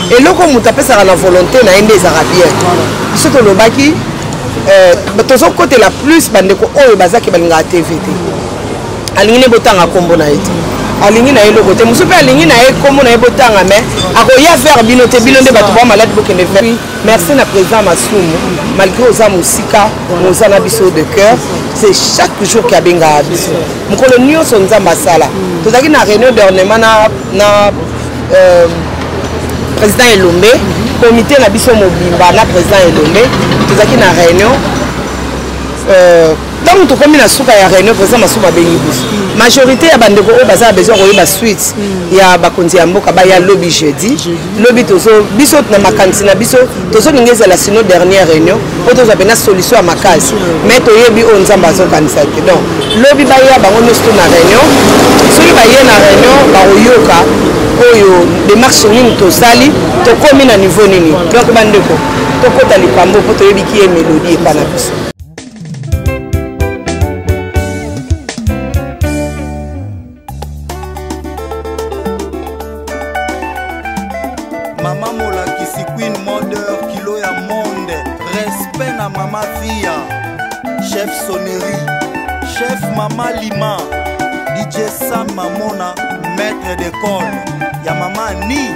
et loko muta pesa la volonté na ende ezaka bien biso to lobaki tozo côté la plus bandeko oyo bazaki balinga TVT alingi ne botanga kombo na ete alingi na eloko te musupe alingi na e kombo na e botanga mais akoya faire binote bilonde bato ba malade bokende faire merci na président Masumu malgré oza musika oza na biso de cœur c'est chaque jour qui a benga biso mukolo nyonso nzamba sala tozaki na réunion d'ornement na président Elombe comité na biso mobimba na président Elombe tozaki na réunion donc tout comme na suka ya réunion président Masumu bengi biso majorité ya bandeko oyo baza besoin koyeba suite ya bakonzi ya mboka baya lobby jeudi lobby tozo biso na makanisi na biso tozo lingeza la sino dernière réunion po tozo bena solution à makasi mais toyebi o nzamba azokanisa te donc lobby baya bango nyonso na réunion soki baye na réunion baoyoka oyo démarche nini tosali tokomi na niveau nini donc bandeko tokota likambo po toyebi ki ye mélodie epa na biso. Maman Mola Kisi Queen Modeur Kilo ya monde respect na Mama Via chef sonnerie chef Mama Lima DJ Sam Mamona maître d'école ya Mama Ni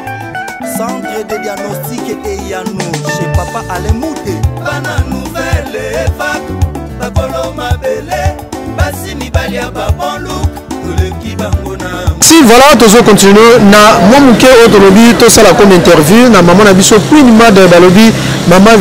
centre de diagnostic et Yano chez Papa Alemouté bana nouvelle époque bakolo mabele basi mibali ya babon look le kibangona. Si voilà, toujours continuer na momuke autolobi to sala comme interview na maman na biso Queen Mother balobi Mama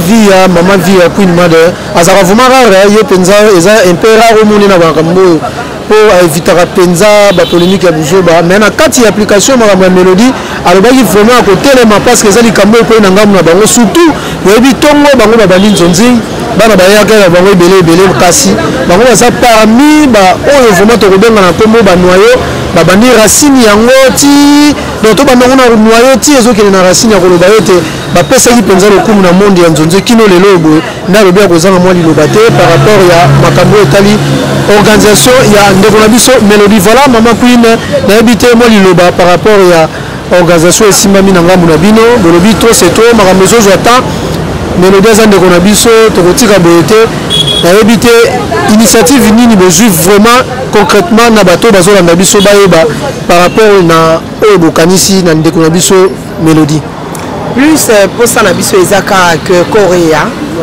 Via Queen Mother azara vraiment rare ye penza eza un peu rare au monde na bakambo pour éviter penza ba polémique ya buzoba mais na kati application ma mélodie alobaki vraiment à côté les ma parce que ça li kambo ko na ngamu na bango surtout yebi tongo bango ba bali nzonzi bana bayaka bango belé kasi bango ça parmi ba oyo vraiment to kobenga na kombo ba noyo ba bandi racine yango ti donc to bango na noyo ti ezokele na racine ya koloba yote ba pesa ki penza lokumu na monde ya nzonzi kino lelo boy na lobi akozanga mwa liloba te par rapport ya makambo etali organisation ya ndeko na biso Melody voilà Mama Queen na habité mwa liloba par rapport ya organisation esimbami na ngambu na bino bolobi trop c'est trop makambo ezozo ata Melody za ndeko na biso tokotika boyete na habité initiative nini bozui vraiment concrètement na bato bazolanda biso bayeba par rapport na oyo bokanisi na ndeko na biso Melody plus pour ça na biso ezaka que Korea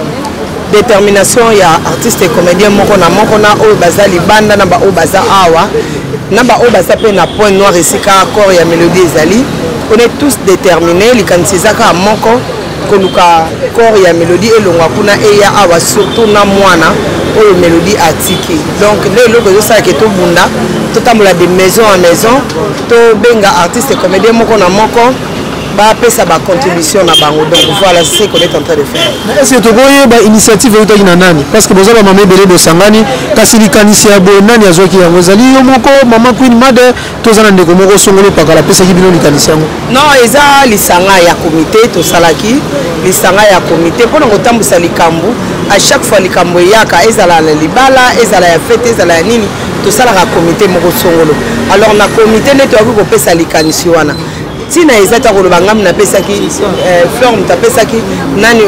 détermination ya artiste et comédien moko na oyo baza libanda na ba oyo baza awa na ba oyo baza pe na point noir esika corps ya Melody ezali on est tous déterminés likanisi ezaka moko koluka corps ya Melody elongwa kuna eya awa surtout na mwana oyo Melody atiki donc lelo kozosala ke tobunda totambola de maison en maison tobenga artiste et comédien moko na moko ba pesa ba contribution na bango donc voilà c'est ce qu'on est en train de faire. Est-ce que tu vois ba initiative yoto na nani parce que bozaba mama belé do sangani kasi likanisi ya bo nani azoki yango zali yo moko Mama Queen Mother tozana ndeko moko songolo pakala pesa ki bino likanisi yango non eza lisanga ya comité to salaki lisanga ya comité pour ngo tambusa likambu à chaque fois likambu yaka ezala la libala ezala ya fête ezala ya nini to salaka comité moko songolo alors na comité ne to ko pesa likanisi wana tina ezata ko lobanga na pesa ki Fleur mutapesa ki nani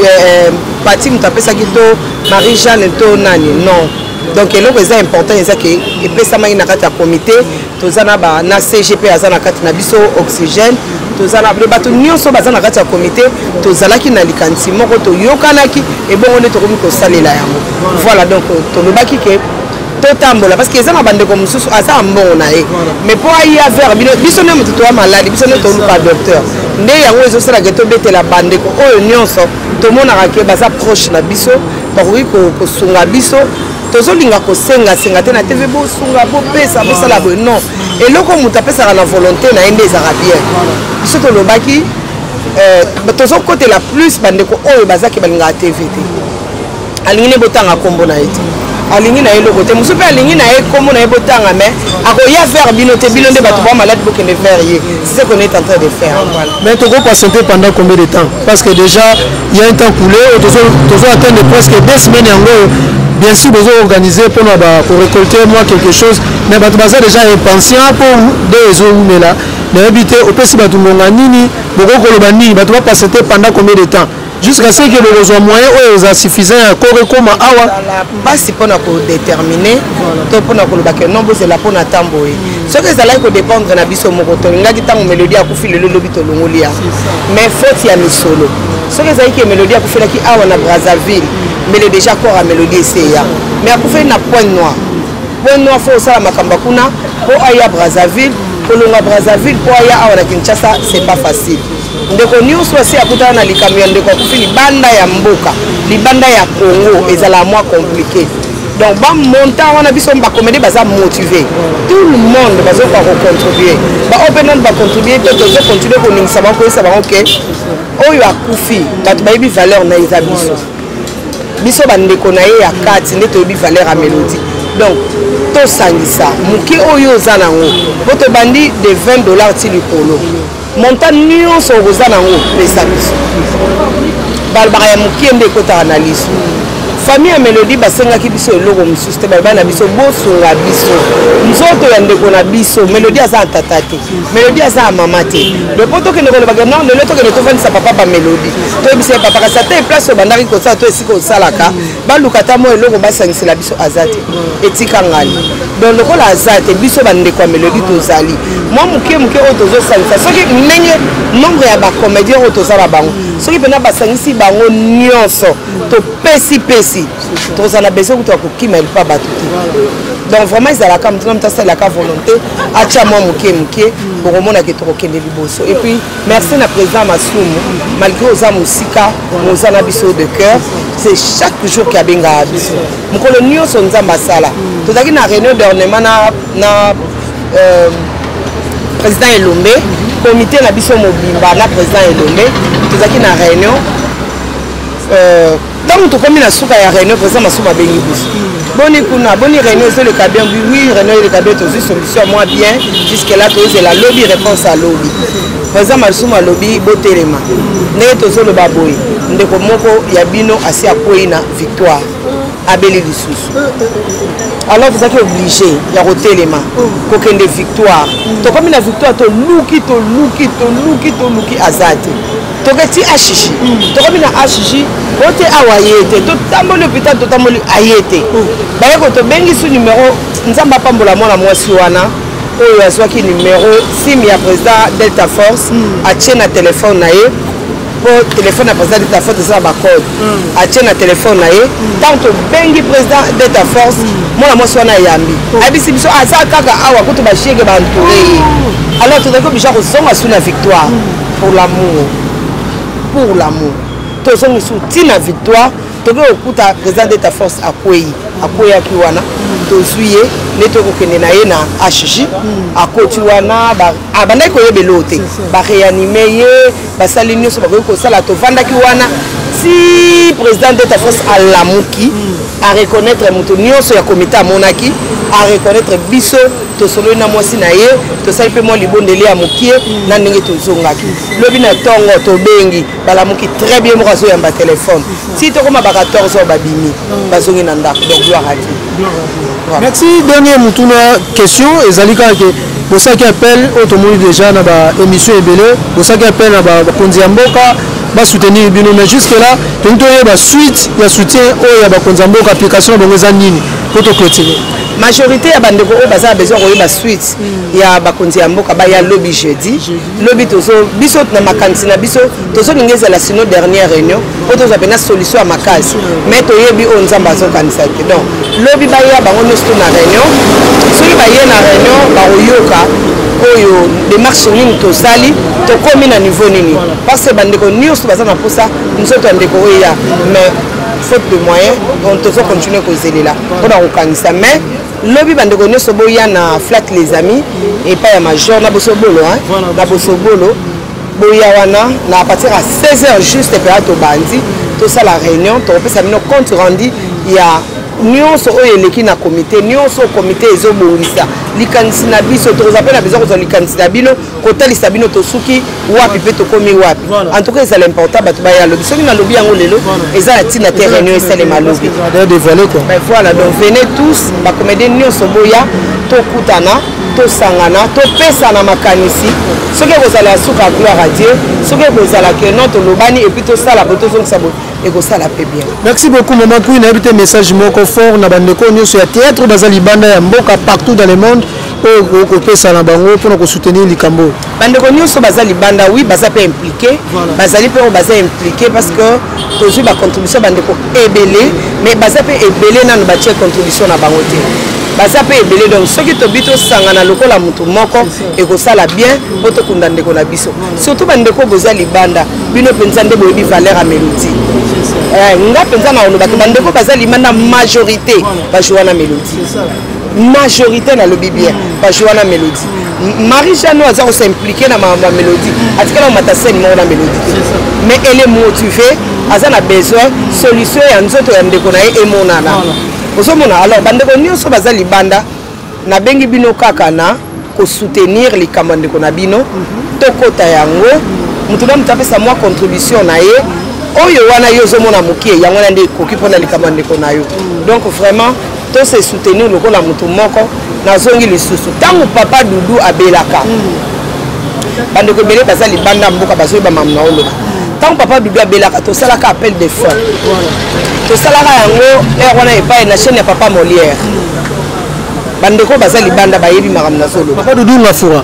Pati mutapesa ki to Marie Jeanne to nani non donc eloko eza important eza ke epesa mai na kati ya comité tozana ba na CGP azana kati na biso oxygène tozala bato nyonso bazana kati ya comité tozalaki na likanisi moko to yokanaki et bongo ne tokomi ko salela yango voilà donc tolobaki ke totambola parce que ezana bandeko mususu asa mbongo na ye mais pour aïe faire biso ne mutu to malade biso ne to pas docteur nde yango ezosala ke tobetela bandeko oyo nyonso tomonaka ke baza proche na biso bakoki kosunga biso tozolinga kosenga te na TV bosunga bopesa bosala boye non eloko mutu apesaka na volonté na ye nde ezaka bien biso tolobaki tozokotela plus bandeko oyo bazaki balingaka TVT alingi ne botanga kombo na ye te alingi na eloko te musupe alingi na e komo na ebotanga mais akoya faire bino te bino nde bato ba malade bokende faire ye c'est ce qu'on est en train de faire voilà. Mais tu vas patienter pendant combien de temps? Parce que déjà il y a un temps coulé tu dois atteindre presque 2 semaines en gros. Bien sûr vous organisez pour récolter moi quelque chose mais bato baza déjà impatient pour deux jours mais là mais éviter au pesi bato ngonga nini boko koloba nini bato va patienter pendant combien de temps? Jusqu'à ce que le besoin moyen est suffisant à corps comme awa basi pona ko déterminer to pona ko lobaka nombre c'est la pona tamboye ce que ça là ko dépendre na biso moko to ngaki tango mélodie akufi le lobi to longolia mais faute ya misolo ce que ça qui mélodie akufi la ki awa na Brazzaville mais le déjà corps à mélodie c'est ya mais akufi na point noir faut ça la makamba kuna po aya Brazzaville ko longa Brazzaville po aya awa na Kinshasa c'est pas facile. Ndeko nyonso asi akutana na likambo ya ndeko akufi libanda ya mboka libanda ya Congo ezala moins compliqué donc ba montant wana biso ba comédie baza motivé tout le monde bazo pas contribuer ba open ba contribuer to continuer ko ningisa ba ko esa ba OK oyo akufi bato ba yebi valeur na eza biso ba ndeko na ye ya kati nde to yebi valeur a mélodie donc to sangisa muki oyo za nango boto bandi de $20 ti likolo montant nyonso okoza nango pesa biso balbaka ya mokie nde ekotaka na liso famille ya Mélodie basengaki biso eloko mosusu te balbala na biso bosunga biso nzoto ya ndeko na biso Mélodie aza tata te Mélodie aza mama te lepo tokende kolobaka non lelo tokende tofandisa papa ba Mélodie toyebisa ye papa kasi ata place obandaki kosala to esika osalaka baluka ata mo eloko basangisela biso aza te etika ngali donc lokola aza te biso bandeko ya Mélodie tozali mwa moke oyo tozosangisa soki ndenge nombre ya bacomédien oyo tozala bango soki mpena basangisi bango nyonso topesi tozala besoin kutu akokima elupa bato te donc vraiment ezalaka motu moto asalelaka volonté atya mwa moke bokomona ke tokokende liboso et puis merci na président Masumu malgré oza mosika moza na biso de cœur c'est chaque jour ki abengaka biso mokolo nyonso nzambe asala tozalaki na réunion d'ornement na président Elombe comité na biso mobimba na président Elombe tozalaki na réunion tant que comme na suka ya réunion président Masumu abengi biso boni kuna boni réunion c'est le cabin oui réunion le cabin aussi solution moi bien jusque là c'est la lobby réponse à lobby président Masumu lobby botelema ndenge tozolo baboyi ndeko moko ya bino asi akoyi na victoire abeli lisusu alors vous êtes obligé ya kotelema kokende victoire to comme na victoire to luki azate toketi ashishi tokomi na ashishi ote awayete totamboli hôpital totamboli ayete bayeko tobengi su numéro nzamba pambola mwana mwasi wana oyo azwaki numéro sim ya président Delta Force atie na téléphone na ye po téléphone ya président Delta Force ezala bacode atie na téléphone na ye tant tobengi président Delta Force mwana mwasi wana yambi ayebisi biso aza kaka awa kutu bashieke bantoure ye alors tozalaki obligé kozonga su na victoire pour l'amour tozongi su ntina victoire tokoki kokuta président de ta force akweyaki wana tozwi ye nde tokokende na ye na HJ akoti wana abandaki koyebela o te baréanime ye basali nyonso bakoki kosala tovandaki wana si président de ta force alamuki areconnaître moto nyonso ya komite amonaki areconnaître biso tosolo na mwasi na ye tosali mpe mwa libondeli ya mokie na ndenge tozongaki lobi na ntongo tobengi balamuki très bien moko azoyamba telefone si tokoma ba 14 heures babimi bazongi na ndako donc gloire à Dieu. Merci. Dernier mutuna question ezali kaka ke bosaki appel oyo tomoni déjà na baémission ebele bosaki appel na bakonzi ya mboka basoutenir bino mais jusque là tolingi toyeba suite ya soutien oyo ya bakonzi ya mboka application na bango eza nini po toclôturer majorité ya bandeko oyo baza besoin koyeba suite ya bakonzi ya mboka baya lobi jeudi lobi biso na makanisi na biso tozolingi ezala sino dernière réunion po tozwa mpena solution ya makasi mais toyebi oyo nzambe azokanisa te donc lobi baya bango nyonso to na réunion soki baye na réunion bakoyoka oyo démarche nini tosali tokomi na niveau nini parce que bandeko nyonso baza na mposa nzoto ya ndeko oyo ya mais faute de moyens donc tozo continuer kozelela mpona kokangisa mais lobi bandeko nyonso boya na flat les amis epai ya major na bosobolo na bosobolo boya wana na partir à 16h juste epeya tobandi tosala réunion tokopesa bino compte rendu ya nyonso oyo eleki na comité nyonso comité ezobongisa likanisi na biso toza pe na besoin kozwa likanisi na bino kotalisa bino tosuki wapi pe tokomi wapi en tout cas ezala important bato baya lobi soki na lobi yango lelo eza na ntina te réunion esalema lobi voilà donc venez tous bacomédien nyonso boya tokutana tosangana topesana makanisi soki ekozala ya suka ya gloire à Dieu soki ekozala ke non tolobani et puis tosala bo tozongisa bo ekosala pe bien. Merci beaucoup maman Queen, nayebi te message moko fort na bandeko nyonso ya théâtre baza libanda ya mboka partout dans le monde oyo kopesa na bango mpona kosoutenir likambo bandeko nyonso baza libanda oui baza pe impliqué bazali pe oyo baza impliqué parce que tozwi bacontribution bandeko ebele mais baza pe ebele nano batie contribution na bango te baza pe ebele donc soki tobi tosangana lokola motu moko ekosala bien po tokunda ndeko na biso surtout bandeko boza libanda bino mpenza nde boyebi valeur ya mélodie nga mpenza na olobaki bandeko baza libanda majorité bajoua na mélodie majorité na lobi bien bajoua na mélodie Marie Jeanne aza kosimplike na ma mélodie atikala omata scène moko na mélodie te mais elle est motivée aza na besoin solution ya nzoto ya ndeko na ye emonana ozomona alors bandeko nyonso baza libanda nabengi bino kaka na kosoutenir likambo ndeko na bino tokota yango mutu na mutu apesa mwa contribution na ye oyo wana yo ozomona mokie yango na nde ekoki mpona likambo ndeko na yo donc vraiment tose soutenir lokola mutu moko nazongi lisusu ntango papa dudu abelaka bandeko ebele baza libanda mboka bazoyeba mamu na oloba ntango papa dudu abelaka tosalaka appel de fin tosalaka yango ere wana epai na chaîne ya papa Molière bandeko baza libanda bayebi makambo nazoloba papa dudu ngafura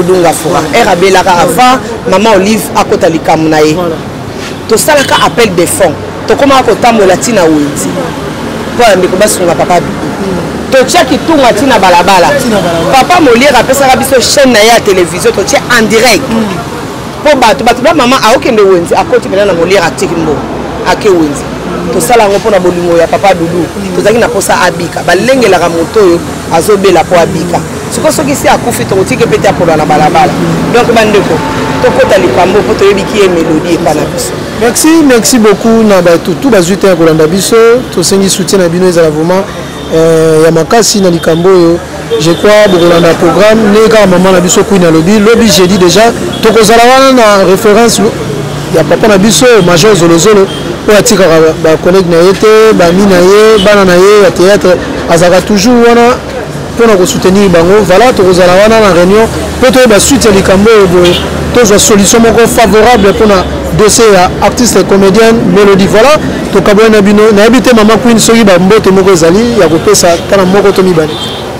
ere abelaka avant mama Olive akota likambo na ye tosalaka appel de fond tokomaka kotambola ntina wenzi mpo na ndeko basunga papa dudu totiaki tunga ntina balabala papa Molière apesaka biso chaîne na ye ya télévision totie en direct mpo bato ba mama aokende wenzi akoti pena na Molière atiki mbo ake wenzi tosala yango mpona bolingo ya papa dudu tozalaki na posa abika balengelaka moto oyo azobela mpo abika siko soki si akufi tokotiki pete akolwa na balabala donc bandeko tokota likambo mpo toyebiki ye mélodie epa na biso. Merci beaucoup na bato tout bazwi te ya kolanda biso tosengi soutien na bino ezala vraiment ya makasi na likambo oyo je crois bokolanda programme ne kaka mama na biso Queen alobi lobi jeudi déjà tokozala wana na référence ya papa na biso major zolozolo oyo atikaka bacollègue na ye te bami na ye bana na ye ya théâtre azalaka toujours wana mpona kosoutenir bango voilà tokozala wana na réunion mpo toyeba suite ya likambo oyo boye tozwa solution moko favorable mpona dossier ya artiste comédienne Mélodie voilà tokabwana na bino nayebi te mama Queen soki bambote moko ezali ya kopesa tana moko to mibale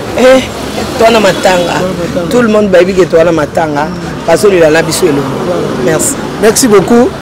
toana matanga tout le monde bayebi ke toana matanga bazolela na biso elongo merci beaucoup.